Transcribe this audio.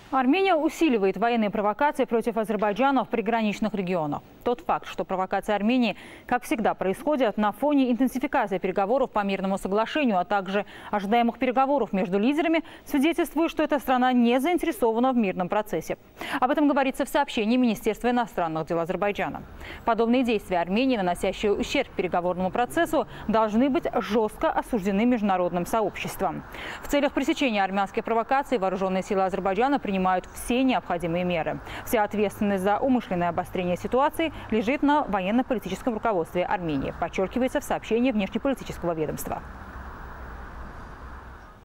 Армения усиливает военные провокации против Азербайджана в приграничных регионах. Тот факт, что провокации Армении, как всегда, происходят на фоне интенсификации переговоров по мирному соглашению, а также ожидаемых переговоров между лидерами, свидетельствует, что эта страна не заинтересована в мирном процессе. Об этом говорится в сообщении Министерства иностранных дел Азербайджана. Подобные действия Армении, наносящие ущерб переговорному процессу, должны быть жестко осуждены международным сообществом. В целях пресечения армянских провокаций вооруженные силы Азербайджана принимают все необходимые меры. Вся ответственность за умышленное обострение ситуации лежит на военно-политическом руководстве Армении, подчеркивается в сообщении внешнеполитического ведомства.